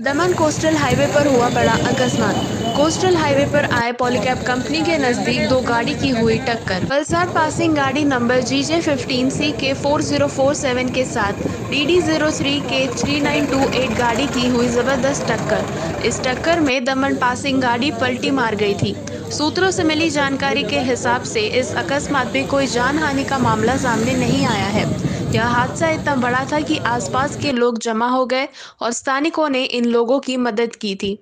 दमन coastal highway पर हुआ बड़ा अकस्मात। कोस्टल हाईवे पर आए पॉलीकैब कंपनी के नजदीक दो गाड़ी की हुई टक्कर। वलसाड पासिंग गाड़ी नंबर GJ15CK4047 के साथ DD03K3928 गाड़ी की हुई जबरदस्त टक्कर। इस टक्कर में दमन पासिंग गाड़ी पलटी मार गई थी। सूत्रों से मिली जानकारी के हिसाब से इस अकस्मात में कोई जानहानि का मामला सामने नहीं आया है। यह हादसा इतना बड़ा था कि आसपास के लोग जमा हो गए और स्थानिकों ने इन लोगों की मदद की थी।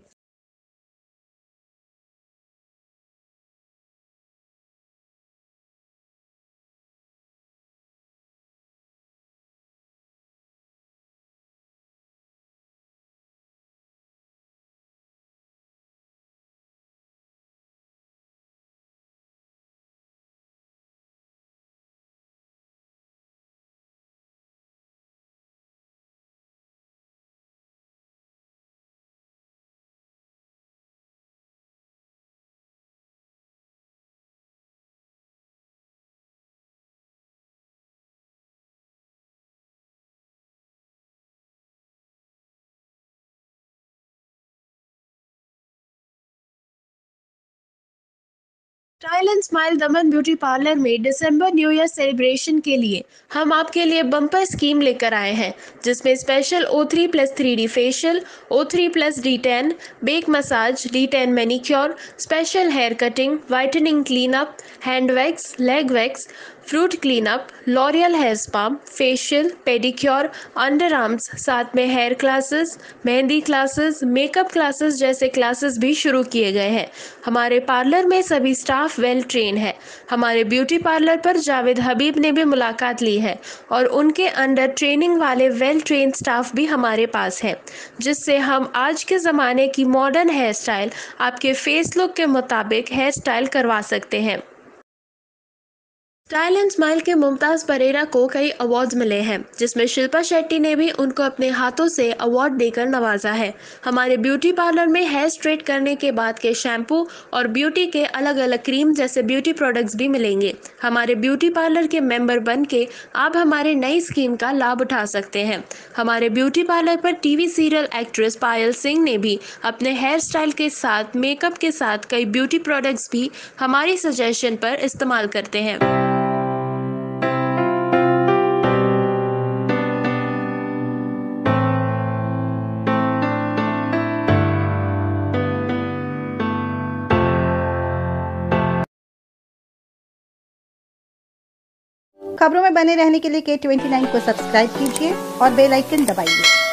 Style and smile Daman beauty parlour में दिसंबर न्यू ईयर सेलिब्रेशन के लिए हम आपके लिए बम्पर स्कीम लेकर आए हैं, जिसमें special O3+3D facial, O3+D10 back massage, D10 manicure, special hair cutting, whitening cleanup, hand wax, leg wax, fruit cleanup, L'Oreal hair spa, facial, pedicure, under arms, साथ में hair classes, mehndi classes, makeup classes जैसे classes भी शुरू किए गए हैं। हमारे parlour में सभी स्टाफ वेल ट्रेन है। हमारे ब्यूटी पार्लर पर जावेद हबीब ने भी मुलाकात ली है और उनके अंडर ट्रेनिंग वाले वेल ट्रेन स्टाफ भी हमारे पास है, जिससे हम आज के ज़माने की मॉडर्न हेयर स्टाइल आपके फेस लुक के मुताबिक हेयर स्टाइल करवा सकते हैं। स्टाइल एंड स्माइल के मुमताज परेरा को कई अवार्ड्स मिले हैं, जिसमें शिल्पा शेट्टी ने भी उनको अपने हाथों से अवार्ड देकर नवाजा है। हमारे ब्यूटी पार्लर में हेयर स्ट्रेट करने के बाद के शैम्पू और ब्यूटी के अलग अलग क्रीम जैसे ब्यूटी प्रोडक्ट्स भी मिलेंगे। हमारे ब्यूटी पार्लर के मेंबर बन के आप हमारे नई स्कीम का लाभ उठा सकते हैं। हमारे ब्यूटी पार्लर पर TV serial actress Payal Singh ने भी अपने हेयर स्टाइल के साथ मेकअप के साथ कई ब्यूटी प्रोडक्ट्स भी हमारी सजेशन पर इस्तेमाल करते हैं। खबरों में बने रहने के लिए K29 को सब्सक्राइब कीजिए और बेल आइकन दबाइए।